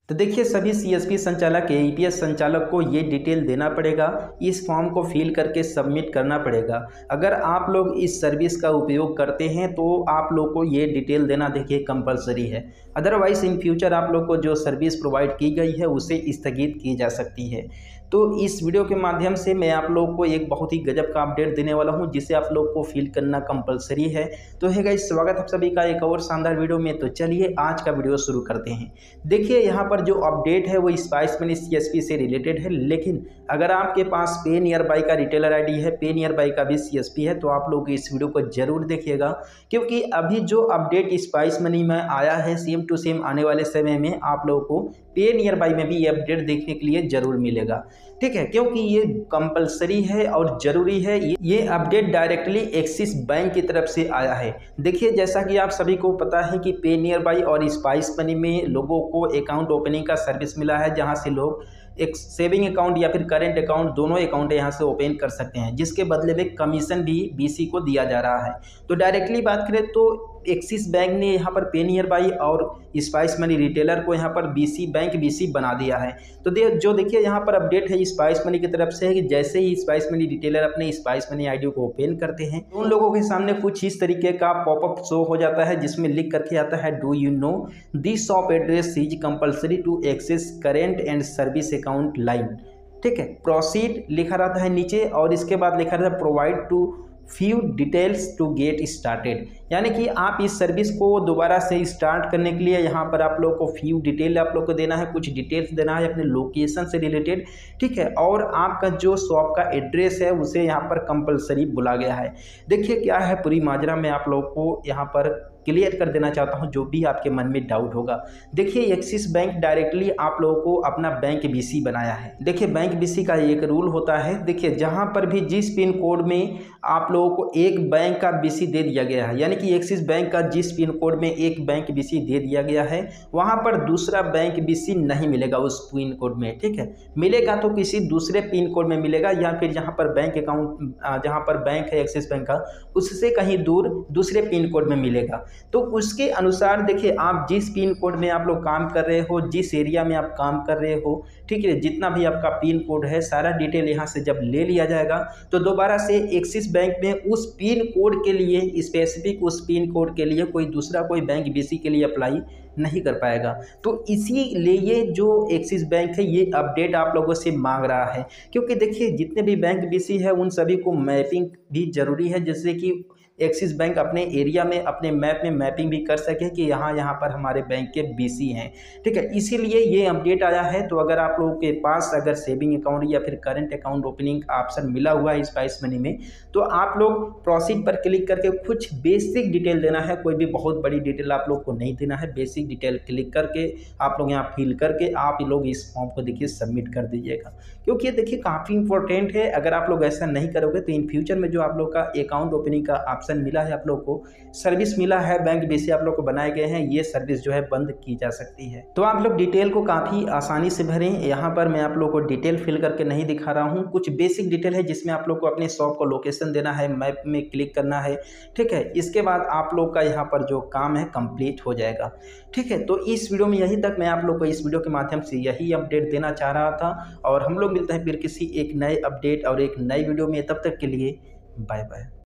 तो देखिए सभी सीएसपी संचालक एईपीएस संचालक को ये डिटेल देना पड़ेगा, इस फॉर्म को फिल करके सबमिट करना पड़ेगा। अगर आप लोग इस सर्विस का उपयोग करते हैं तो आप लोग को ये डिटेल देना देखिए कंपलसरी है। अदरवाइज इन फ्यूचर आप लोग को जो सर्विस प्रोवाइड की गई है उसे स्थगित की जा सकती है। तो इस वीडियो के माध्यम से मैं आप लोग को एक बहुत ही गजब का अपडेट देने वाला हूं जिसे आप लोग को फिल करना कंपलसरी है। तो है गाइस, स्वागत आप सभी का एक और शानदार वीडियो में। तो चलिए आज का वीडियो शुरू करते हैं। देखिए यहाँ पर जो अपडेट है वो स्पाइस मनी सीएसपी से रिलेटेड है, लेकिन अगर आपके पास पे नियर बाई का रिटेलर आईडी है, पे नियर बाई का भी सीएसपी है, तो आप लोग इस वीडियो को जरूर देखिएगा, क्योंकि अभी जो अपडेट स्पाइस मनी में आया है सेम टू सेम आने वाले समय में आप लोगों को पे नियर बाई में भी ये अपडेट देखने के लिए जरूर मिलेगा। ठीक है, क्योंकि ये कंपलसरी है और ज़रूरी है। ये अपडेट डायरेक्टली एक्सिस बैंक की तरफ से आया है। देखिए जैसा कि आप सभी को पता है कि पे नियर बाई और स्पाइस मनी में लोगों को अकाउंट ओपनिंग का सर्विस मिला है, जहां से लोग एक सेविंग अकाउंट या फिर करेंट अकाउंट दोनों अकाउंट यहां से ओपन कर सकते हैं, जिसके बदले में कमीशन भी बीसी को दिया जा रहा है। तो डायरेक्टली बात करें तो एक्सिस बैंक ने यहाँ पर पे नियर बाई और स्पाइस मनी रिटेलर को यहाँ पर बैंक बीसी बना दिया है। तो देखिए यहाँ पर अपडेट है स्पाइस मनी की तरफ से है कि जैसे ही स्पाइस मनी रिटेलर अपने स्पाइस मनी आईडी को ओपन करते हैं तो उन लोगों के सामने कुछ इस तरीके का पॉपअप शो हो जाता है, जिसमें लिख करके आता है, do you know this shop address is compulsory to access current and service account line. ठीक है, प्रोसीड लिखा रहता है नीचे और इसके बाद लिखा रहता है provide to few details to get started, यानी कि आप इस सर्विस को दोबारा से स्टार्ट करने के लिए यहाँ पर आप लोग को फ्यू डिटेल आप लोग को देना है, कुछ डिटेल्स देना है अपने लोकेशन से रिलेटेड। ठीक है, और आपका जो शॉप का एड्रेस है उसे यहाँ पर कंपलसरी बोला गया है। देखिए क्या है पूरी माजरा, मैं आप लोग को यहाँ पर क्लियर कर देना चाहता हूं जो भी आपके मन में डाउट होगा। देखिए एक्सिस बैंक डायरेक्टली आप लोगों को अपना बैंक बीसी बनाया है। देखिए बैंक बीसी का एक रूल होता है, देखिए जहां पर भी जिस पिन कोड में आप लोगों को एक बैंक का बीसी दे दिया गया है, यानी कि एक्सिस बैंक का जिस पिन कोड में एक बैंक बीसी दे दिया गया है वहां पर दूसरा बैंक बीसी नहीं मिलेगा उस पिन कोड में। ठीक है, मिलेगा तो किसी दूसरे पिन कोड में मिलेगा, या फिर जहां पर बैंक अकाउंट जहां पर बैंक है एक्सिस बैंक का उससे कहीं दूर दूसरे पिन कोड में मिलेगा। तो उसके अनुसार देखिए आप जिस पिन कोड में आप लोग काम कर रहे हो, जिस एरिया में आप काम कर रहे हो, ठीक है, जितना भी आपका पिन कोड है सारा डिटेल यहाँ से जब ले लिया जाएगा तो दोबारा से एक्सिस बैंक में उस पिन कोड के लिए स्पेसिफिक उस पिन कोड के लिए कोई बैंक बीसी के लिए अप्लाई नहीं कर पाएगा। तो इसीलिए जो एक्सिस बैंक है ये अपडेट आप लोगों से मांग रहा है, क्योंकि देखिए जितने भी बैंक बीसी है उन सभी को मैपिंग भी जरूरी है, जैसे कि एक्सिस बैंक अपने एरिया में अपने मैप में मैपिंग भी कर सके कि यहाँ पर हमारे बैंक के बीसी हैं। ठीक है, इसीलिए ये अपडेट आया है। तो अगर आप लोगों के पास अगर सेविंग अकाउंट या फिर करंट अकाउंट ओपनिंग ऑप्शन मिला हुआ है स्पाइस मनी में, तो आप लोग प्रोसीड पर क्लिक करके कुछ बेसिक डिटेल देना है, कोई भी बहुत बड़ी डिटेल आप लोग को नहीं देना है। बेसिक डिटेल क्लिक करके आप लोग यहाँ फिल करके आप लोग इस फॉर्म को देखिए सबमिट कर दीजिएगा, क्योंकि ये देखिए काफ़ी इंपॉर्टेंट है। अगर आप लोग ऐसा नहीं करोगे तो इन फ्यूचर में जो आप लोग का अकाउंट ओपनिंग का ऑप्शन मिला है, आप लोग को सर्विस मिला है, बैंक बीसी आप लोग को बनाए गए हैं, ये सर्विस जो है बंद की जा सकती है। तो आप लोग डिटेल को काफ़ी आसानी से भरें। यहाँ पर मैं आप लोग को डिटेल फिल करके नहीं दिखा रहा हूँ, कुछ बेसिक डिटेल है जिसमें आप लोग को अपने शॉप को लोकेशन देना है, मैप में क्लिक करना है। ठीक है, इसके बाद आप लोग का यहाँ पर जो काम है कंप्लीट हो जाएगा। ठीक है, तो इस वीडियो में यही तक, मैं आप लोग को इस वीडियो के माध्यम से यही अपडेट देना चाह रहा था, और हम लोग मिलते हैं फिर किसी एक नए अपडेट और एक नई वीडियो में। तब तक के लिए बाय बाय।